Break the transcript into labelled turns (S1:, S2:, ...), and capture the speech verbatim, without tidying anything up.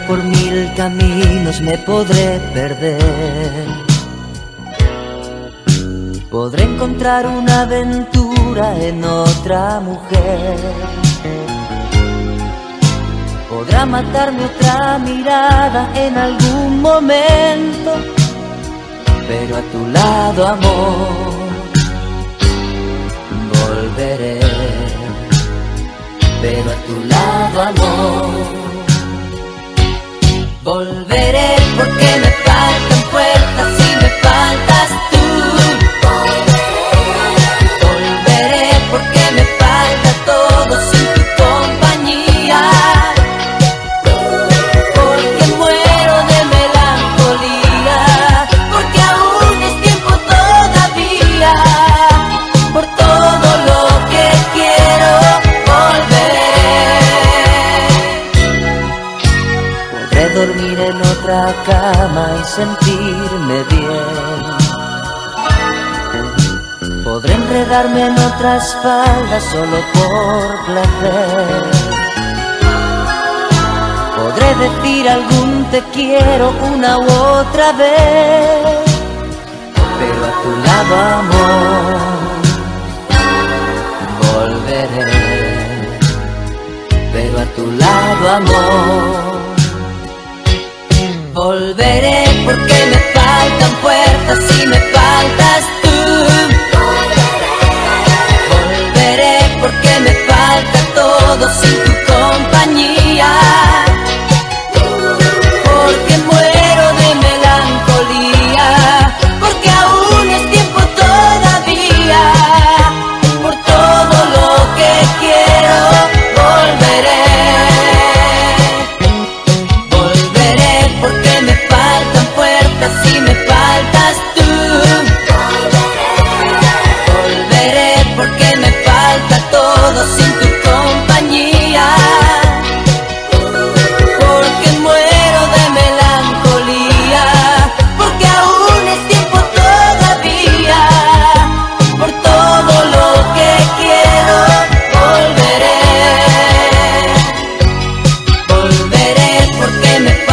S1: por mil caminos me podré perder. Podré encontrar una aventura en otra mujer. Podrá matarme otra mirada en algún momento, pero a tu lado, amor, volveré. Pero a tu lado, amor, volveré, porque me faltan fuerzas y me faltas tú. Volveré porque me falta todo sin tu compañía. Porque muero de melancolía, porque aún es tiempo todavía. Por todo lo que quiero volveré. Podré dormir en otra cama y sentirme bien. Podré enredarme en otra espalda solo por placer. Podré decir algún te quiero una u otra vez, pero a tu lado, amor, volveré. Pero a tu lado, amor, volveré, porque me faltan fuerzas y me faltas tú. Volveré porque me falta todo sin tu compañía. Porque muero de melancolía, porque aún es tiempo todavía. Por todo lo que quiero volveré. Volveré porque me faltan fuerzas y me faltas tú. Volveré porque me falta todo sin tu compañía. Porque muero de melancolía, porque aún es tiempo todavía. Por todo lo que quiero volveré. Volveré porque me